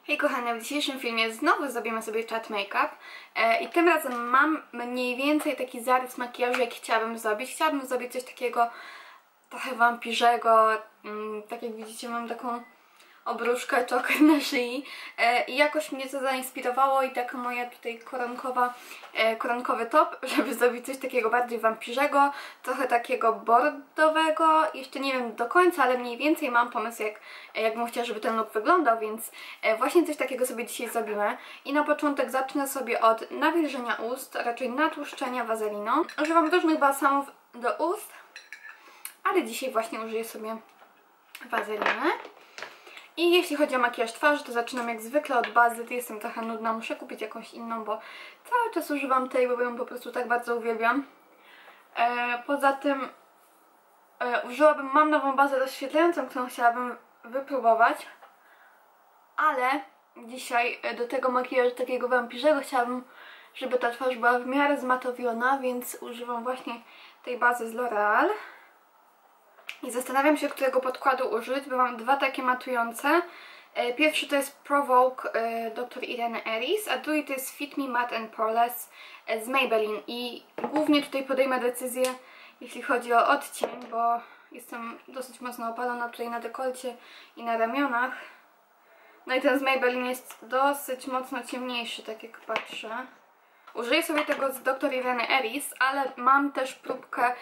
Hej kochane, w dzisiejszym filmie znowu zrobimy sobie chat make-up i tym razem mam mniej więcej taki zarys makijażu, jaki chciałabym zrobić. Chciałabym zrobić coś takiego trochę wampirzego, tak jak widzicie mam taką obruszkę czoker na szyi i jakoś mnie to zainspirowało i taka moja tutaj koronkowy top, żeby zrobić coś takiego bardziej wampirzego, trochę takiego bordowego, jeszcze nie wiem do końca, ale mniej więcej mam pomysł jakbym chciała, żeby ten look wyglądał, więc właśnie coś takiego sobie dzisiaj zrobimy. I na początek zacznę sobie od nawilżenia ust, raczej natłuszczenia wazeliną. Używam różnych balsamów do ust, ale dzisiaj właśnie użyję sobie wazeliny. I jeśli chodzi o makijaż twarzy, to zaczynam jak zwykle od bazy. Jestem trochę nudna, muszę kupić jakąś inną, bo cały czas używam tej, bo ją po prostu tak bardzo uwielbiam. Poza tym mam nową bazę rozświetlającą, którą chciałabym wypróbować. Ale dzisiaj do tego makijażu takiego wampirzego chciałabym, żeby ta twarz była w miarę zmatowiona, więc używam właśnie tej bazy z L'Oreal. I zastanawiam się, którego podkładu użyć, bo mam dwa takie matujące. Pierwszy to jest Provoke Dr. Irene Ellis, a drugi to jest Fit Me Matte and Poreless z Maybelline. I głównie tutaj podejmę decyzję, jeśli chodzi o odcień, bo jestem dosyć mocno opalona tutaj na dekolcie i na ramionach. No i ten z Maybelline jest dosyć mocno ciemniejszy, tak jak patrzę. Użyję sobie tego z Dr. Irene Ellis, ale mam też próbkę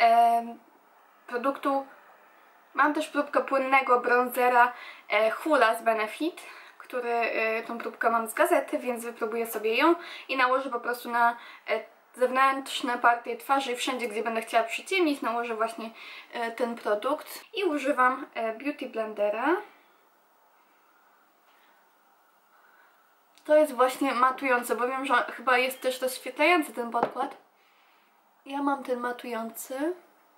mam też próbkę płynnego bronzera Hoola z Benefit, tą próbkę mam z gazety, więc wypróbuję sobie ją i nałożę po prostu na zewnętrzne partie twarzy i wszędzie, gdzie będę chciała przyciemnić, nałożę właśnie ten produkt. I używam Beauty Blendera. To jest właśnie matujące, bo wiem, że chyba jest też rozświetlający ten podkład. Ja mam ten matujący.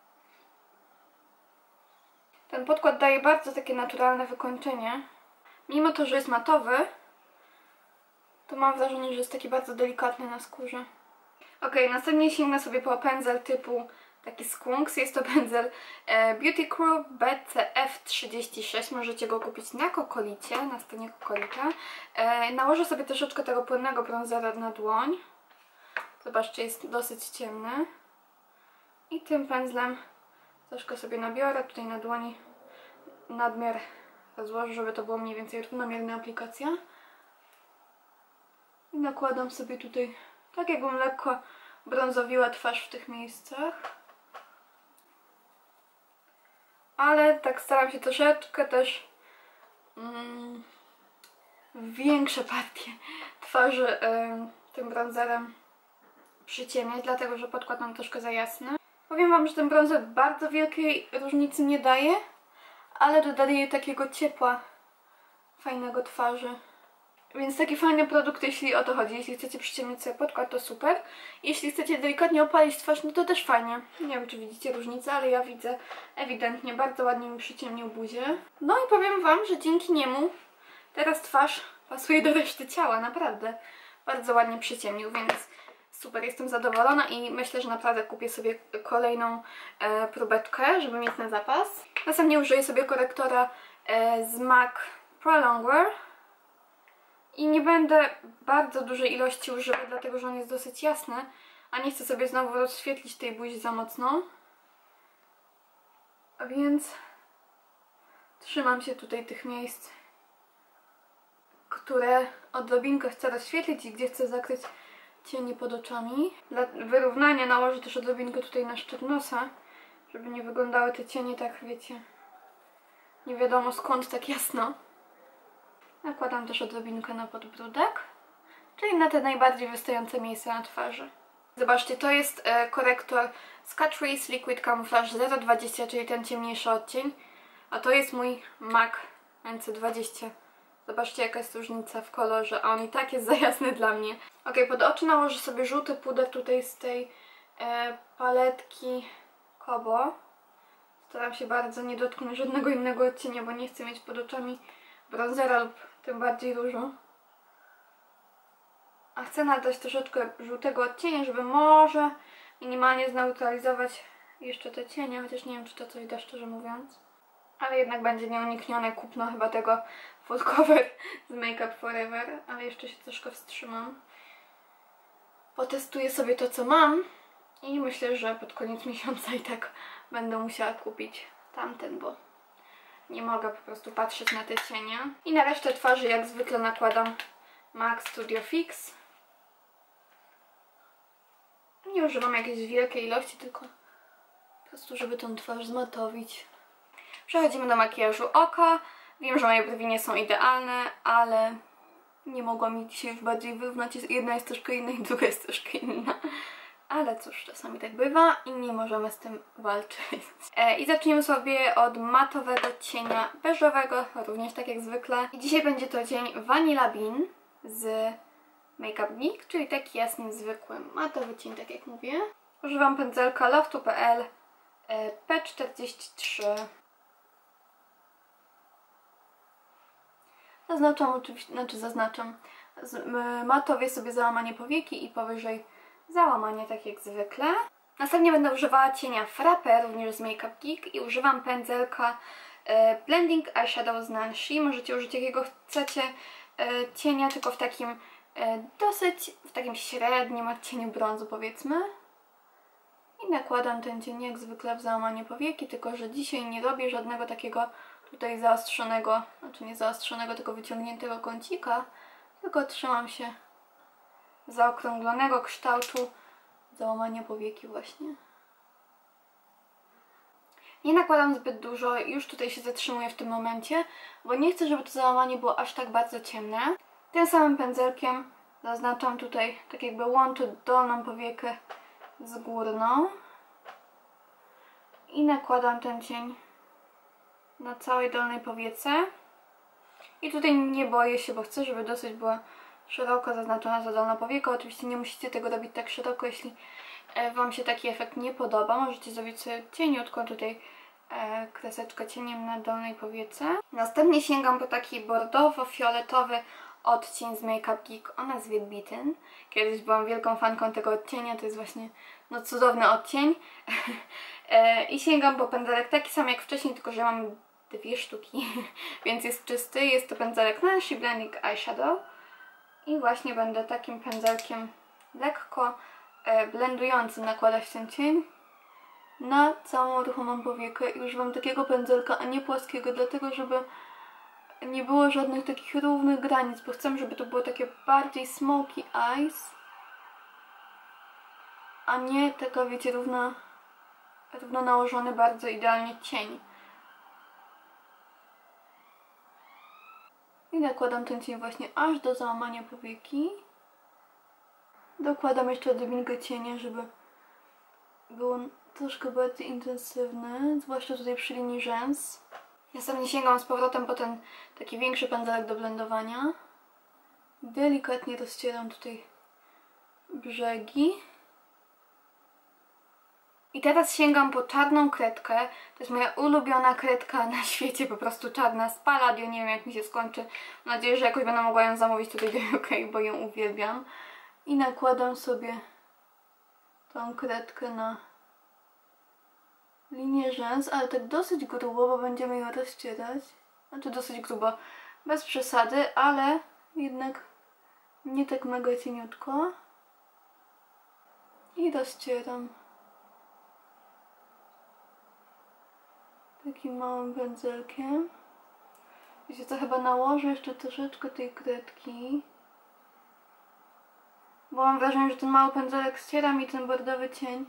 Ten podkład daje bardzo takie naturalne wykończenie. Mimo to, że jest matowy, to mam wrażenie, że jest taki bardzo delikatny na skórze. Ok, następnie sięgnę sobie po pędzel typu taki Skunks. Jest to pędzel Beauty Crew BCF36. Możecie go kupić na Kokolicie, na stronie Kokolita. Nałożę sobie troszeczkę tego płynnego bronzera na dłoń. Zobaczcie, jest dosyć ciemny. I tym pędzlem troszkę sobie nabiorę tutaj na dłoni, nadmiar rozłożę, żeby to było mniej więcej równomierna aplikacja. I nakładam sobie tutaj, tak jakbym lekko brązowiła twarz w tych miejscach. Ale tak staram się troszeczkę też większe partie twarzy tym bronzerem przyciemniać, dlatego że podkład mam troszkę za jasny. Powiem wam, że ten bronzer bardzo wielkiej różnicy nie daje, ale dodaje takiego ciepła fajnego twarzy. Więc taki fajny produkt, jeśli o to chodzi. Jeśli chcecie przyciemnić sobie podkład, to super. Jeśli chcecie delikatnie opalić twarz, no to też fajnie. Nie wiem, czy widzicie różnicę, ale ja widzę ewidentnie. Bardzo ładnie mi przyciemnił buzię. No i powiem wam, że dzięki niemu teraz twarz pasuje do reszty ciała, naprawdę. Bardzo ładnie przyciemnił, więc super, jestem zadowolona i myślę, że naprawdę kupię sobie kolejną próbeczkę, żeby mieć na zapas. Następnie użyję sobie korektora z MAC Pro Longwear. I nie będę bardzo dużej ilości używać, dlatego że on jest dosyć jasny, a nie chcę sobie znowu rozświetlić tej buzi za mocno. A więc trzymam się tutaj tych miejsc, które odrobinkę chcę rozświetlić i gdzie chcę zakryć cienie pod oczami. Dla wyrównania nałożę też odrobinkę tutaj na szczyt nosa, żeby nie wyglądały te cienie tak, wiecie, nie wiadomo skąd tak jasno. Nakładam też odrobinkę na podbródek, czyli na te najbardziej wystające miejsca na twarzy. Zobaczcie, to jest korektor z Catrice Liquid Camouflage 020, czyli ten ciemniejszy odcień, a to jest mój MAC NC20. Zobaczcie, jaka jest różnica w kolorze, a on i tak jest za jasny dla mnie. Ok, pod oczy nałożę sobie żółty puder tutaj z tej paletki Kobo. Staram się bardzo nie dotknąć żadnego innego odcienia, bo nie chcę mieć pod oczami bronzera lub tym bardziej różu. A chcę nadać troszeczkę żółtego odcienia, żeby może minimalnie zneutralizować jeszcze te cienie, chociaż nie wiem, czy to coś da, szczerze mówiąc. Ale jednak będzie nieuniknione kupno chyba tego full cover z Make Up Forever, ale jeszcze się troszkę wstrzymam. Potestuję sobie to, co mam i myślę, że pod koniec miesiąca i tak będę musiała kupić tamten, bo nie mogę po prostu patrzeć na te cienie. I na resztę twarzy jak zwykle nakładam MAC Studio Fix. Nie używam jakiejś wielkiej ilości, tylko po prostu, żeby tą twarz zmatowić. Przechodzimy do makijażu oka. Wiem, że moje brwi nie są idealne, ale nie mogłam mi dzisiaj już bardziej wyrównać. Jedna jest troszkę inna i druga jest troszkę inna. Ale cóż, czasami tak bywa i nie możemy z tym walczyć. I zaczniemy sobie od matowego cienia beżowego, również tak jak zwykle. I dzisiaj będzie to cień Vanilla Bean z Make Up Geek, czyli taki jasny, zwykły, matowy cień, tak jak mówię. Używam pędzelka Loftu.pl P43. Zaznaczam oczywiście, matowię sobie załamanie powieki i powyżej załamanie, tak jak zwykle. Następnie będę używała cienia Frappe, również z Make Up Geek i używam pędzelka Blending Eyeshadow z Nancy. Możecie użyć jakiego chcecie cienia, tylko w takim w takim średnim odcieniu brązu, powiedzmy. I nakładam ten cień jak zwykle w załamanie powieki, tylko że dzisiaj nie robię żadnego takiego tutaj zaostrzonego, znaczy nie zaostrzonego, tylko wyciągniętego kącika, tylko trzymam się zaokrąglonego kształtu załamania powieki właśnie. Nie nakładam zbyt dużo, już tutaj się zatrzymuję w tym momencie, bo nie chcę, żeby to załamanie było aż tak bardzo ciemne. Tym samym pędzelkiem zaznaczam tutaj, tak jakby łączę dolną powiekę z górną i nakładam ten cień na całej dolnej powiece. I tutaj nie boję się, bo chcę, żeby dosyć była szeroko zaznaczona ta dolna powieka. Oczywiście nie musicie tego robić tak szeroko, jeśli Wam się taki efekt nie podoba. Możecie zrobić sobie cieniutką tutaj kreseczkę cieniem na dolnej powiece. Następnie sięgam po taki bordowo-fioletowy odcień z Make Up Geek o nazwie Beaten. Kiedyś byłam wielką fanką tego odcienia, to jest właśnie no cudowny odcień. I sięgam po pędzelek taki sam jak wcześniej, tylko że mam dwie sztuki, więc jest czysty. Jest to pędzelek Nancy Blending Eyeshadow i właśnie będę takim pędzelkiem lekko blendującym nakładać ten cień na całą ruchomą powiekę i używam takiego pędzelka, a nie płaskiego, dlatego żeby nie było żadnych takich równych granic, bo chcę, żeby to było takie bardziej smoky eyes, a nie taka, wiecie, równo nałożony bardzo idealnie cień. I nakładam ten cień właśnie aż do załamania powieki. Dokładam jeszcze odrobinkę cienia, żeby było troszkę bardziej intensywne, zwłaszcza tutaj przy linii rzęs. Następnie sięgam z powrotem po ten taki większy pędzelek do blendowania. Delikatnie rozcieram tutaj brzegi. I teraz sięgam po czarną kredkę. To jest moja ulubiona kredka na świecie, po prostu czarna z Palladio. Nie wiem, jak mi się skończy. Mam nadzieję, że jakoś będę mogła ją zamówić tutaj do UK, bo ją uwielbiam. I nakładam sobie tą kredkę na linię rzęs, ale tak dosyć grubo, bo będziemy ją rozcierać. Znaczy dosyć grubo, bez przesady, ale jednak nie tak mega cieniutko. I rozcieram takim małym pędzelkiem. Wiecie co, chyba nałożę jeszcze troszeczkę tej kredki, bo mam wrażenie, że ten mały pędzelek ściera mi ten bordowy cień.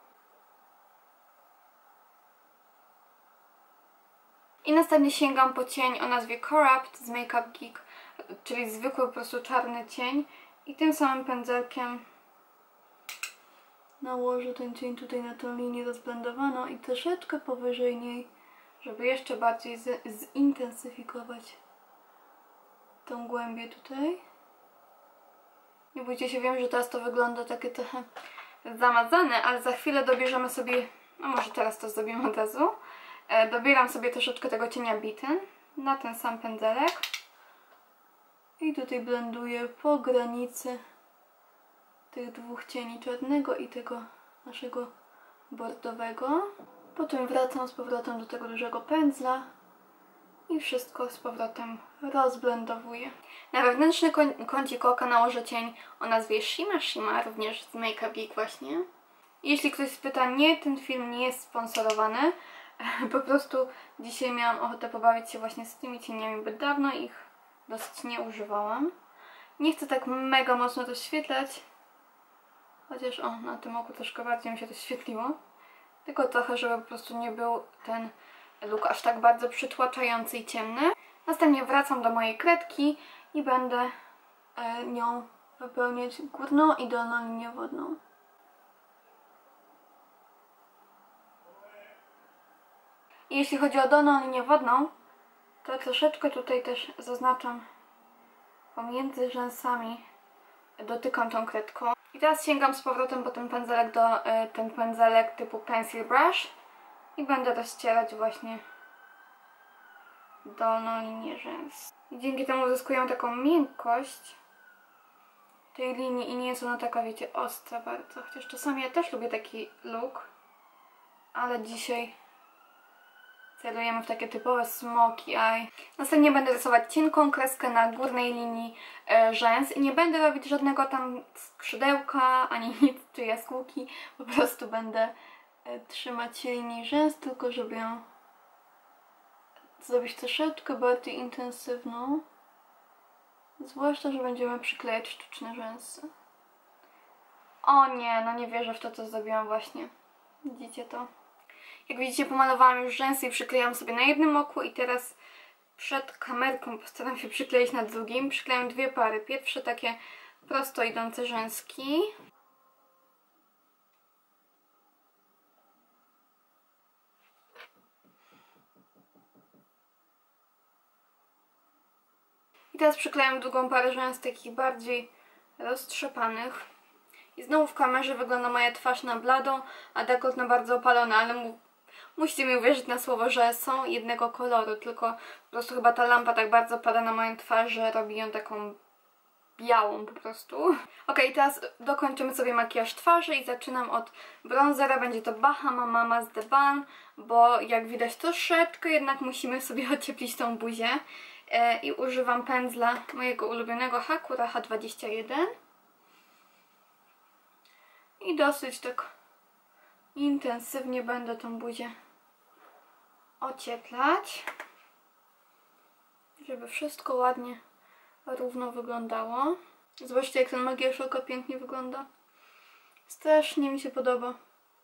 I następnie sięgam po cień o nazwie Corrupt z Make Up Geek, czyli zwykły po prostu czarny cień. I tym samym pędzelkiem nałożę ten cień tutaj na tą linię rozblendowaną i troszeczkę powyżej niej, żeby jeszcze bardziej zintensyfikować tą głębię tutaj. Nie bójcie się, wiem, że teraz to wygląda takie trochę zamazane, ale za chwilę dobierzemy sobie, no może teraz to zrobimy od razu. Dobieram sobie troszeczkę tego cienia Beaten na ten sam pędzelek i tutaj blenduję po granicy tych dwóch cieni, czarnego i tego naszego bordowego. Potem wracam z powrotem do tego dużego pędzla i wszystko z powrotem rozblendowuję. Na wewnętrzny kącik oka nałożę cień o nazwie Shima Shima, również z Make Up Geek właśnie. Jeśli ktoś spyta, nie, ten film nie jest sponsorowany. Po prostu dzisiaj miałam ochotę pobawić się właśnie z tymi cieniami, bo dawno ich dosyć nie używałam. Nie chcę tak mega mocno to świetlać, chociaż o, na tym oku troszkę bardziej mi się to świetliło. Tylko trochę, żeby po prostu nie był ten look aż tak bardzo przytłaczający i ciemny. Następnie wracam do mojej kredki i będę nią wypełniać górną i dolną linię wodną. I jeśli chodzi o dolną linię wodną, to troszeczkę tutaj też zaznaczam pomiędzy rzęsami, dotykam tą kredką. I teraz sięgam z powrotem po ten pędzelek typu Pencil Brush i będę rozcierać właśnie dolną linię rzęs. I dzięki temu uzyskuję taką miękkość tej linii i nie jest ona taka, wiecie, ostra bardzo. Chociaż czasami ja też lubię taki look, ale dzisiaj celujemy w takie typowe smoky eye. Następnie będę rysować cienką kreskę na górnej linii rzęs i nie będę robić żadnego tam skrzydełka, ani nic, czy jaskółki. Po prostu będę trzymać linii rzęs, tylko żeby ją zrobić troszeczkę bardziej intensywną. Zwłaszcza, że będziemy przyklejać sztuczne rzęsy. O nie, no nie wierzę w to, co zrobiłam właśnie. Widzicie to? Jak widzicie, pomalowałam już rzęsy i przyklejam sobie na jednym oku i teraz przed kamerką postaram się przykleić na drugim. Przyklejam dwie pary. Pierwsze takie prosto idące rzęski. I teraz przyklejam drugą parę rzęs takich bardziej roztrzepanych. I znowu w kamerze wygląda moja twarz na bladą, a dekolt na bardzo opalony, ale musicie mi uwierzyć na słowo, że są jednego koloru, tylko po prostu chyba ta lampa tak bardzo pada na moją twarz, że robi ją taką białą po prostu. Ok, teraz dokończymy sobie makijaż twarzy i zaczynam od bronzera. Będzie to Bahama Mama z The Balm, bo jak widać troszeczkę jednak musimy sobie ocieplić tą buzię. I używam pędzla mojego ulubionego Hakura H21. I dosyć tak intensywnie będę tą buzię ocieplać, żeby wszystko ładnie, równo wyglądało. Zobaczcie, jak ten makijaż oka pięknie wygląda. Strasznie mi się podoba.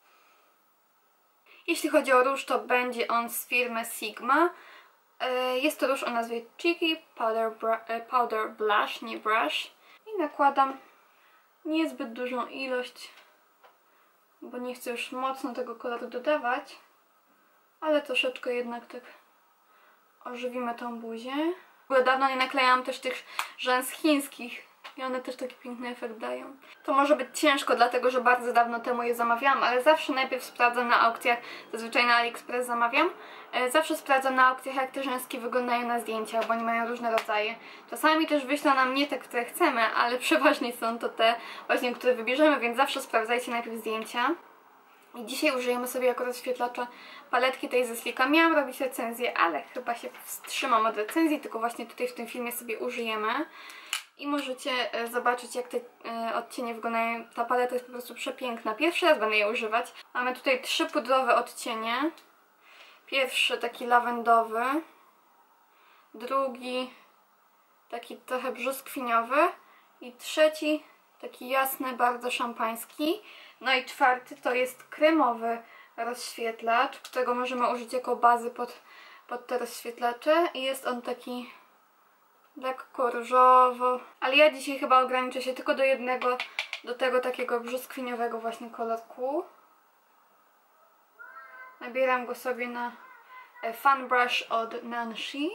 Jeśli chodzi o róż, to będzie on z firmy Sigma. Jest to róż o nazwie Cheeky Powder Blush, nie Brush. I nakładam niezbyt dużą ilość, bo nie chcę już mocno tego koloru dodawać, ale troszeczkę jednak tak ożywimy tą buzię. W ogóle dawno nie naklejałam też tych rzęs chińskich i one też taki piękny efekt dają. To może być ciężko, dlatego że bardzo dawno temu je zamawiałam, ale zawsze najpierw sprawdzam na aukcjach, zazwyczaj na AliExpress zamawiam. Zawsze sprawdzam na aukcjach, jak te rzęski wyglądają na zdjęciach, bo oni mają różne rodzaje. Czasami też wyślą nam nie te, które chcemy, ale przeważnie są to te właśnie, które wybierzemy, więc zawsze sprawdzajcie najpierw zdjęcia. I dzisiaj użyjemy sobie jako rozświetlacza paletki tej ze Slicka. Miałam robić recenzję, ale chyba się wstrzymam od recenzji, tylko właśnie tutaj w tym filmie sobie użyjemy. I możecie zobaczyć, jak te odcienie wyglądają. Ta paleta jest po prostu przepiękna. Pierwszy raz będę jej używać. Mamy tutaj 3 pudrowe odcienie. Pierwszy taki lawendowy. Drugi taki trochę brzoskwiniowy. I trzeci taki jasny, bardzo szampański. No i czwarty to jest kremowy rozświetlacz, którego możemy użyć jako bazy pod te rozświetlacze. I jest on taki lekko różowo. Ale ja dzisiaj chyba ograniczę się tylko do jednego, do tego takiego brzoskwiniowego właśnie kolorku. Nabieram go sobie na Fan Brush od Nancy.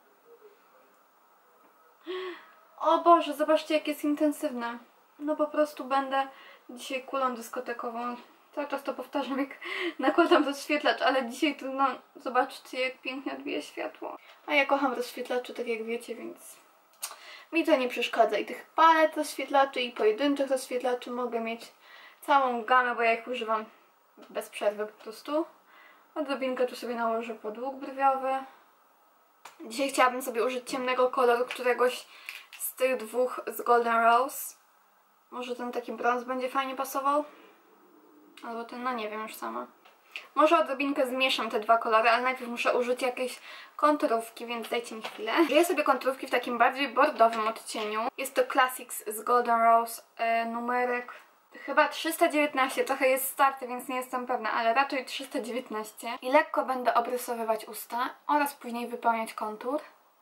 O Boże, zobaczcie, jak jest intensywne. No po prostu będę dzisiaj kulą dyskotekową. Cały czas to powtarzam, jak nakładam rozświetlacz, ale dzisiaj to, no, zobaczcie, jak pięknie odbija światło. A ja kocham rozświetlacze, tak jak wiecie, więc mi to nie przeszkadza. I tych palet rozświetlaczy i pojedynczych rozświetlaczy mogę mieć całą gamę, bo ja ich używam bez przerwy po prostu. Odrobinkę tu sobie nałożę pod łuk brwiowy. Dzisiaj chciałabym sobie użyć ciemnego koloru, któregoś z tych dwóch z Golden Rose. Może ten taki brąz będzie fajnie pasował? Albo ten, no nie wiem już sama. Może odrobinkę zmieszam te dwa kolory, ale najpierw muszę użyć jakiejś konturówki, więc dajcie mi chwilę. Użyję sobie konturówki w takim bardziej bordowym odcieniu. Jest to Classics z Golden Rose, numerek chyba 319. Trochę jest starty, więc nie jestem pewna, ale raczej 319. I lekko będę obrysowywać usta oraz później wypełniać kontur.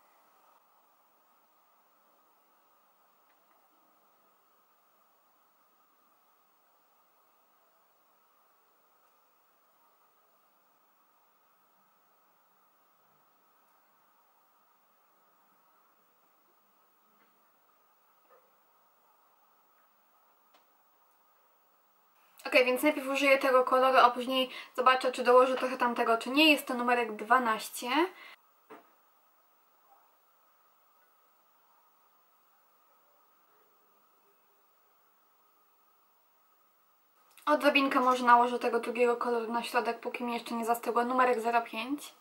Ok, więc najpierw użyję tego koloru, a później zobaczę, czy dołożę trochę tamtego, czy nie. Jest to numerek 12. Odrobinkę może nałożę tego drugiego koloru na środek, póki mi jeszcze nie zastygła. Numerek 05.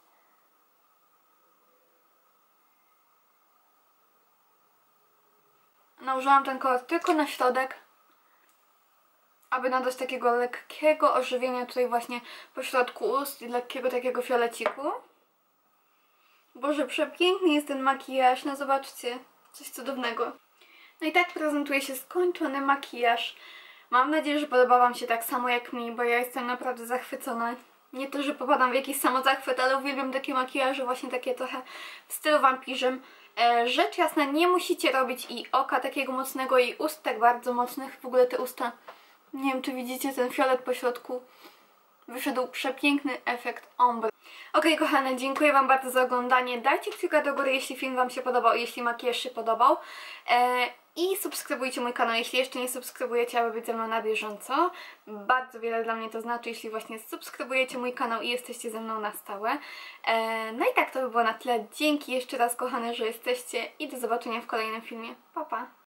Nałożyłam ten kolor tylko na środek, aby nadać takiego lekkiego ożywienia tutaj właśnie po środku ust i lekkiego takiego fioleciku. Boże, przepiękny jest ten makijaż, no zobaczcie, coś cudownego. No i tak prezentuje się skończony makijaż. Mam nadzieję, że podoba Wam się tak samo jak mi, bo ja jestem naprawdę zachwycona. Nie to, że popadam w jakiś samozachwyt, ale uwielbiam takie makijaże, właśnie takie trochę w stylu wampirzym. Rzecz jasna, nie musicie robić i oka takiego mocnego, i ust tak bardzo mocnych. W ogóle te usta, nie wiem czy widzicie ten fiolet po środku. Wyszedł przepiękny efekt ombre. Ok, kochane, dziękuję Wam bardzo za oglądanie. Dajcie kciuka do góry, jeśli film Wam się podobał, jeśli makijaż się podobał. I subskrybujcie mój kanał, jeśli jeszcze nie subskrybujecie, aby być ze mną na bieżąco. Bardzo wiele dla mnie to znaczy, jeśli właśnie subskrybujecie mój kanał i jesteście ze mną na stałe. No i tak to by było na tyle. Dzięki jeszcze raz, kochane, że jesteście i do zobaczenia w kolejnym filmie. Pa, pa!